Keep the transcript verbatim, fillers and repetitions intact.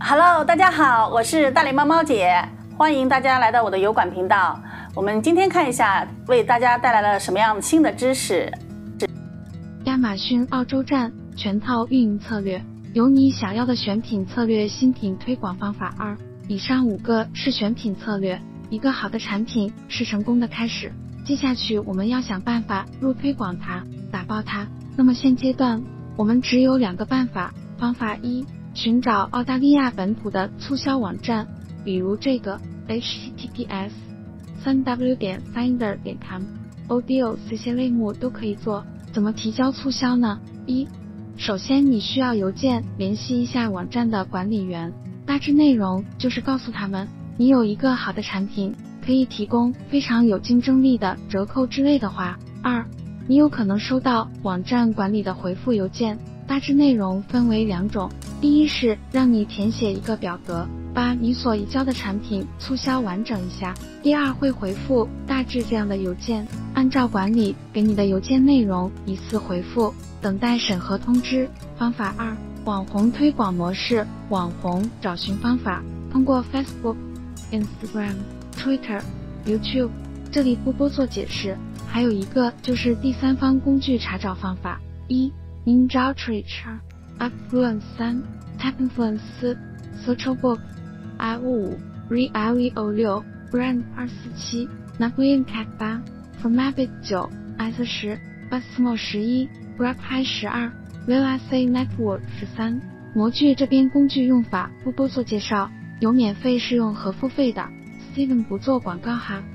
Hello， 大家好，我是大脸猫猫姐，欢迎大家来到我的油管频道。我们今天看一下，为大家带来了什么样新的知识。 亚马逊澳洲站全套运营策略，有你想要的选品策略。新品推广方法二，以上五个是选品策略。一个好的产品是成功的开始，接下去我们要想办法入推广它，打爆它。那么现阶段我们只有两个办法。方法一，寻找澳大利亚本土的促销网站，比如这个 H T T P S 三 W 点 finder 点 com、O Deal 这些类目都可以做。怎么提交促销呢？一，首先你需要邮件联系一下网站的管理员，大致内容就是告诉他们你有一个好的产品，可以提供非常有竞争力的折扣之类的话。二，你有可能收到网站管理的回复邮件，大致内容分为两种，第一是让你填写一个表格，把你所移交的产品促销完整一下，第二会回复大致这样的邮件，按照管理给你的邮件内容依次回复，等待审核通知。方法二，网红推广模式。网红找寻方法，通过 Facebook、Instagram、Twitter、YouTube， 这里不多做解释。还有一个就是第三方工具查找方法。一，Ninja-Tricks、Upfluence 三、TapInfluence 四、Socialbook、I O 五、Re-I V O 六、Brand 二四七、Naguyan-Cat 八、Formabit 九、S 十、Buzzsumo 十一、GrabHi 十二、Real Estate Network 十三。模具这边工具用法不多做介绍，有免费试用和付费的 ，Steven 不做广告哈。